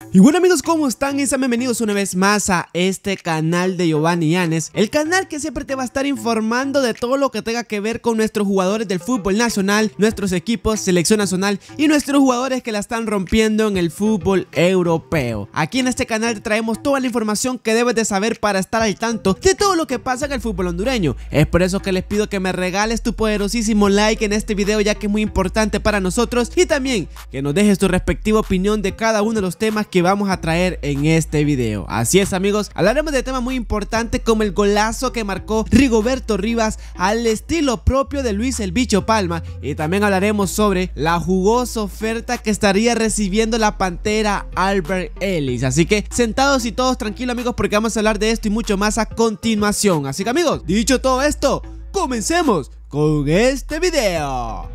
Y bueno amigos, ¿cómo están? Y sean bienvenidos una vez más a este canal de Giovanni Llanes, el canal que siempre te va a estar informando de todo lo que tenga que ver con nuestros jugadores del fútbol nacional, nuestros equipos, selección nacional y nuestros jugadores que la están rompiendo en el fútbol europeo. Aquí en este canal te traemos toda la información que debes de saber para estar al tanto de todo lo que pasa en el fútbol hondureño. Es por eso que les pido que me regales tu poderosísimo like en este video, ya que es muy importante para nosotros, y también que nos dejes tu respectiva opinión de cada uno de los temas que vamos a traer en este video. Así es amigos, hablaremos de temas muy importantes como el golazo que marcó Rigoberto Rivas al estilo propio de Luis el Bicho Palma, y también hablaremos sobre la jugosa oferta que estaría recibiendo la Pantera Albert Ellis. Así que sentados y todos tranquilos amigos, porque vamos a hablar de esto y mucho más a continuación. Así que amigos, dicho todo esto, comencemos con este video.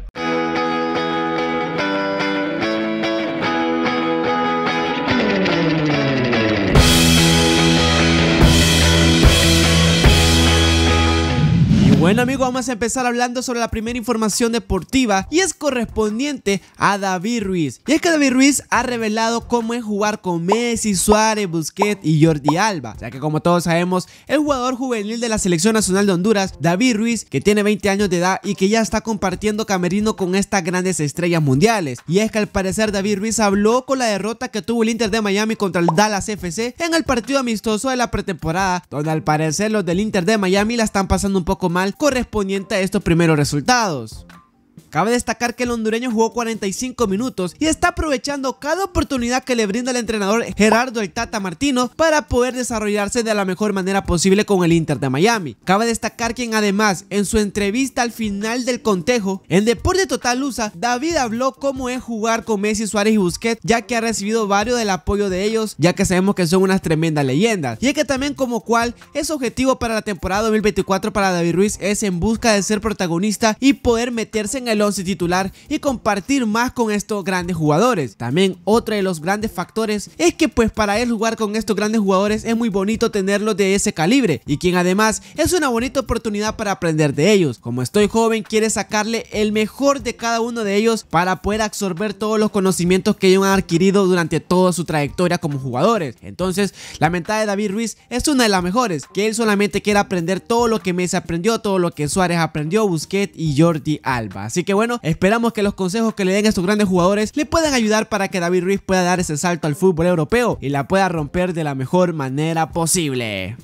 Bueno amigos, vamos a empezar hablando sobre la primera información deportiva, y es correspondiente a David Ruiz. Y es que David Ruiz ha revelado cómo es jugar con Messi, Suárez, Busquets y Jordi Alba. O sea que, como todos sabemos, el jugador juvenil de la selección nacional de Honduras, David Ruiz, que tiene 20 años de edad y que ya está compartiendo camerino con estas grandes estrellas mundiales. Y es que al parecer David Ruiz habló con la derrota que tuvo el Inter de Miami contra el Dallas FC en el partido amistoso de la pretemporada, donde al parecer los del Inter de Miami la están pasando un poco mal correspondiente a estos primeros resultados. Cabe destacar que el hondureño jugó 45 minutos y está aprovechando cada oportunidad que le brinda el entrenador Gerardo el Tata Martino para poder desarrollarse de la mejor manera posible con el Inter de Miami. Cabe destacar que además en su entrevista al final del contejo en Deporte Total USA, David habló cómo es jugar con Messi, Suárez y Busquets, ya que ha recibido varios del apoyo de ellos, ya que sabemos que son unas tremendas leyendas, y es que también como cual es objetivo para la temporada 2024 para David Ruiz es en busca de ser protagonista y poder meterse en el 11 titular y compartir más con estos grandes jugadores. También otro de los grandes factores es que pues para él jugar con estos grandes jugadores es muy bonito tenerlos de ese calibre, y quien además es una bonita oportunidad para aprender de ellos. Como estoy joven, quiere sacarle el mejor de cada uno de ellos para poder absorber todos los conocimientos que ellos han adquirido durante toda su trayectoria como jugadores. Entonces la mentalidad de David Ruiz es una de las mejores, que él solamente quiere aprender todo lo que Messi aprendió, todo lo que Suárez aprendió, Busquets y Jordi Alba. Así que bueno, esperamos que los consejos que le den a estos grandes jugadores le puedan ayudar para que David Ruiz pueda dar ese salto al fútbol europeo y la pueda romper de la mejor manera posible.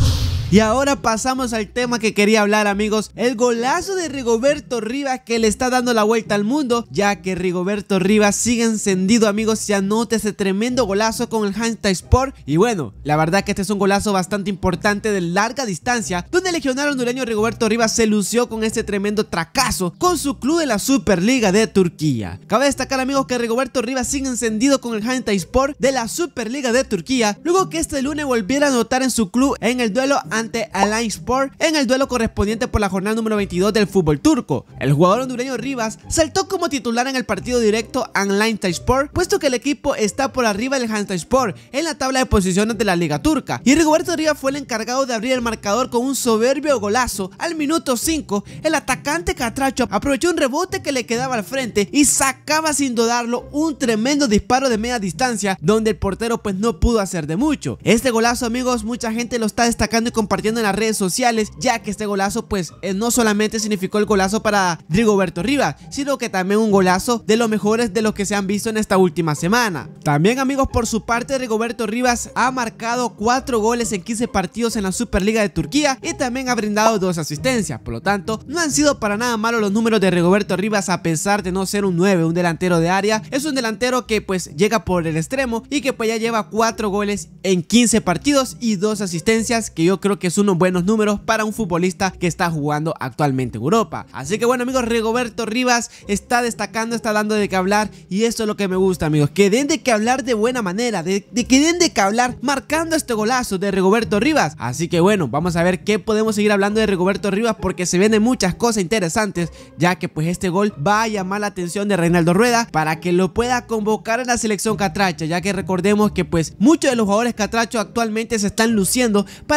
Y ahora pasamos al tema que quería hablar amigos, el golazo de Rigoberto Rivas que le está dando la vuelta al mundo, ya que Rigoberto Rivas sigue encendido amigos, y anota ese tremendo golazo con el Hansaspor. Y bueno, la verdad que este es un golazo bastante importante de larga distancia, donde el legionario hondureño Rigoberto Rivas se lució con este tremendo tracazo con su club de la Superliga de Turquía. Cabe destacar amigos que Rigoberto Rivas sigue encendido con el Hansaspor de la Superliga de Turquía, luego que este lunes volviera a anotar en su club en el duelo ante Alanyaspor, en el duelo correspondiente por la jornada número 22 del fútbol turco. El jugador hondureño Rivas saltó como titular en el partido directo a Alanyaspor, puesto que el equipo está por arriba del Hansaspor en la tabla de posiciones de la liga turca, y Rigoberto Rivas fue el encargado de abrir el marcador con un soberbio golazo. Al minuto 5, el atacante catracho aprovechó un rebote que le quedaba al frente y sacaba sin dudarlo un tremendo disparo de media distancia, donde el portero pues no pudo hacer de mucho. Este golazo amigos, mucha gente lo está destacando y compartiendo en las redes sociales, ya que este golazo pues no solamente significó el golazo para Rigoberto Rivas, sino que también un golazo de los mejores de los que se han visto en esta última semana. También amigos, por su parte Rigoberto Rivas ha marcado 4 goles en 15 partidos en la Superliga de Turquía y también ha brindado 2 asistencias. Por lo tanto, no han sido para nada malos los números de Rigoberto Rivas, a pesar de no ser un 9, un delantero de área. Es un delantero que pues llega por el extremo y que pues ya lleva 4 goles en 15 partidos y 2 asistencias, que yo creo que es unos buenos números para un futbolista que está jugando actualmente en Europa. Así que bueno amigos, Rigoberto Rivas está destacando, está dando de qué hablar, y esto es lo que me gusta amigos, que den de qué hablar de buena manera, de que den de qué hablar marcando este golazo de Rigoberto Rivas. Así que bueno, vamos a ver qué podemos seguir hablando de Rigoberto Rivas, porque se vienen muchas cosas interesantes, ya que pues este gol va a llamar la atención de Reinaldo Rueda para que lo pueda convocar en la selección catracha, ya que recordemos que pues muchos de los jugadores catrachos actualmente se están luciendo para que Reinaldo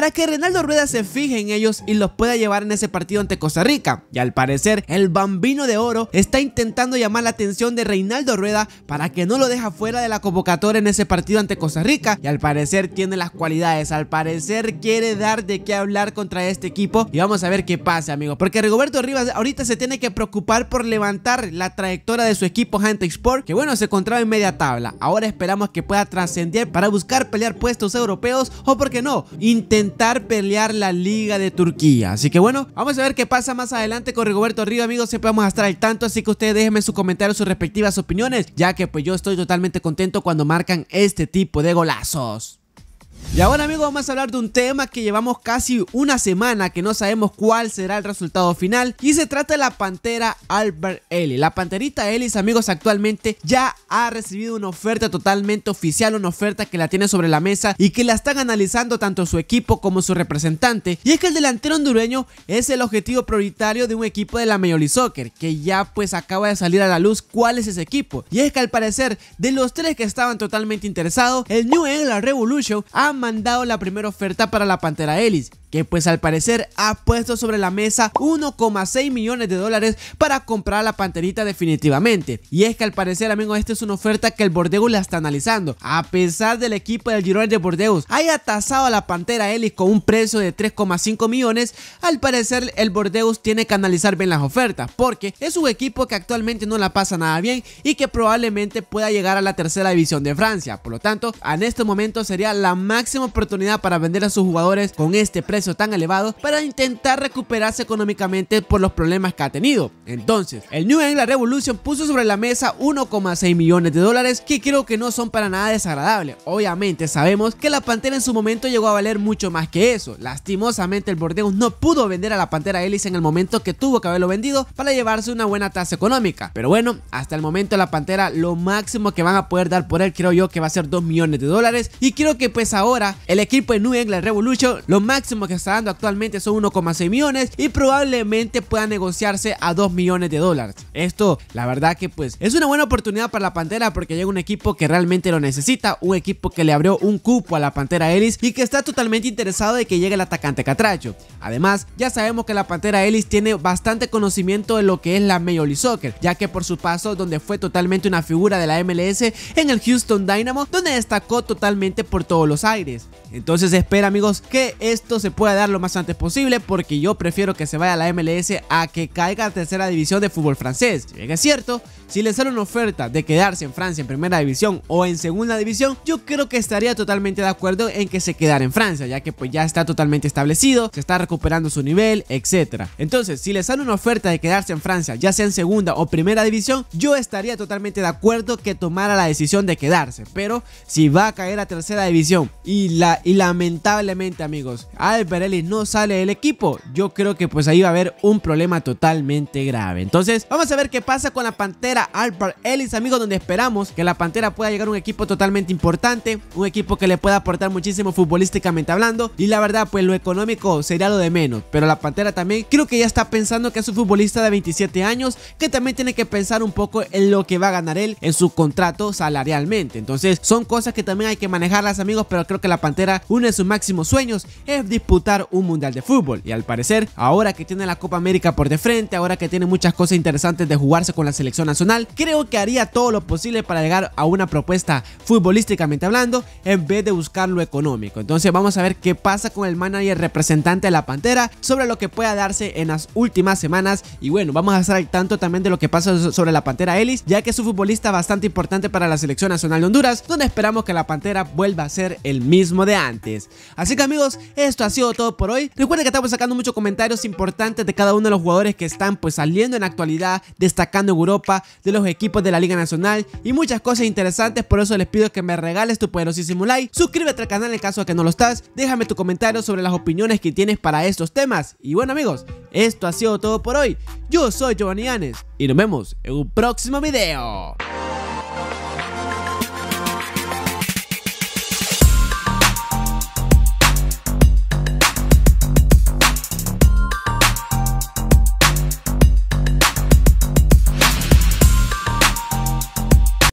Reinaldo Rueda se fije en ellos y los pueda llevar en ese partido ante Costa Rica. Y al parecer el Bambino de Oro está intentando llamar la atención de Reinaldo Rueda para que no lo deje fuera de la convocatoria en ese partido ante Costa Rica, y al parecer tiene las cualidades, al parecer quiere dar de qué hablar contra este equipo, y vamos a ver qué pasa, amigos, porque Rigoberto Rivas ahorita se tiene que preocupar por levantar la trayectoria de su equipo Hantek Sport, que bueno, se encontraba en media tabla. Ahora esperamos que pueda trascender para buscar pelear puestos europeos, o por qué no, intentar pelear la Liga de Turquía. Así que bueno, vamos a ver qué pasa más adelante con Rigoberto Rivas, amigos. Siempre vamos a estar al tanto, así que ustedes déjenme sus comentarios, sus respectivas opiniones, ya que pues yo estoy totalmente contento cuando marcan este tipo de golazos. Y ahora, amigos, vamos a hablar de un tema que llevamos casi una semana que no sabemos cuál será el resultado final, y se trata de la pantera Albert Ellis. La panterita Ellis, amigos, actualmente ya ha recibido una oferta totalmente oficial, una oferta que la tiene sobre la mesa y que la están analizando tanto su equipo como su representante, y es que el delantero hondureño es el objetivo prioritario de un equipo de la Major League Soccer, que ya pues acaba de salir a la luz cuál es ese equipo, y es que al parecer de los tres que estaban totalmente interesados, el New England Revolution ha mandado la primera oferta para la pantera Ellis, que pues al parecer ha puesto sobre la mesa 1,6 millones de dólares para comprar a la panterita definitivamente. Y es que al parecer, amigos, esta es una oferta que el Bordeaux la está analizando, a pesar del equipo del Girona de Bordeaux haya tasado a la pantera Ellis con un precio de 3,5 millones. Al parecer el Bordeaux tiene que analizar bien las ofertas, porque es un equipo que actualmente no la pasa nada bien y que probablemente pueda llegar a la tercera división de Francia. Por lo tanto, en este momento sería la máxima oportunidad para vender a sus jugadores con este precio tan elevado, para intentar recuperarse económicamente por los problemas que ha tenido. Entonces, el New England Revolution puso sobre la mesa 1,6 millones de dólares, que creo que no son para nada desagradables. Obviamente sabemos que la pantera en su momento llegó a valer mucho más que eso. Lastimosamente el Bordeaux no pudo vender a la pantera Ellis en el momento que tuvo que haberlo vendido para llevarse una buena tasa económica. Pero bueno, hasta el momento la pantera, lo máximo que van a poder dar por él, creo yo que va a ser 2 millones de dólares, y creo que pues ahora el equipo de New England Revolution, lo máximo que está dando actualmente son 1,6 millones y probablemente pueda negociarse a 2 millones de dólares. Esto, la verdad que pues es una buena oportunidad para la pantera, porque llega un equipo que realmente lo necesita, un equipo que le abrió un cupo a la pantera Ellis y que está totalmente interesado de que llegue el atacante Catracho. Además, ya sabemos que la pantera Ellis tiene bastante conocimiento de lo que es la Major League Soccer, ya que por su paso donde fue totalmente una figura de la MLS en el Houston Dynamo, donde destacó totalmente por todos los aires. Entonces espera, amigos, que esto se pueda dar lo más antes posible, porque yo prefiero que se vaya a la MLS a que caiga a tercera división de fútbol francés. Si bien es cierto, si le sale una oferta de quedarse en Francia en primera división o en segunda división, yo creo que estaría totalmente de acuerdo en que se quedara en Francia, ya que pues ya está totalmente establecido, se está recuperando su nivel, etcétera. Entonces, si le sale una oferta de quedarse en Francia, ya sea en segunda o primera división, yo estaría totalmente de acuerdo que tomara la decisión de quedarse. Pero si va a caer a tercera división y lamentablemente, amigos, Albert Ellis no sale del equipo, yo creo que pues ahí va a haber un problema totalmente grave. Entonces vamos a ver qué pasa con la pantera Albert Ellis, amigos, donde esperamos que la pantera pueda llegar a un equipo totalmente importante, un equipo que le pueda aportar muchísimo futbolísticamente hablando, y la verdad pues lo económico sería lo de menos. Pero la pantera también creo que ya está pensando que es un futbolista de 27 años que también tiene que pensar un poco en lo que va a ganar él en su contrato salarialmente. Entonces son cosas que también hay que manejarlas, amigos, pero creo que la pantera, uno de sus máximos sueños es disputar un mundial de fútbol, y al parecer ahora que tiene la Copa América por de frente, ahora que tiene muchas cosas interesantes de jugarse con la selección nacional, creo que haría todo lo posible para llegar a una propuesta futbolísticamente hablando en vez de buscar lo económico. Entonces vamos a ver qué pasa con el manager representante de la pantera sobre lo que pueda darse en las últimas semanas, y bueno, vamos a estar al tanto también de lo que pasa sobre la pantera Ellis, ya que es un futbolista bastante importante para la selección nacional de Honduras, donde esperamos que la pantera vuelva a ser el mismo de antes. Así que, amigos, esto ha sido todo por hoy. Recuerden que estamos sacando muchos comentarios importantes de cada uno de los jugadores que están pues saliendo en la actualidad, destacando en Europa, de los equipos de la Liga Nacional y muchas cosas interesantes. Por eso les pido que me regales tu poderosísimo like, suscríbete al canal en caso de que no lo estás, déjame tu comentario sobre las opiniones que tienes para estos temas. Y bueno, amigos, esto ha sido todo por hoy. Yo soy Giovanni Yanes y nos vemos en un próximo video.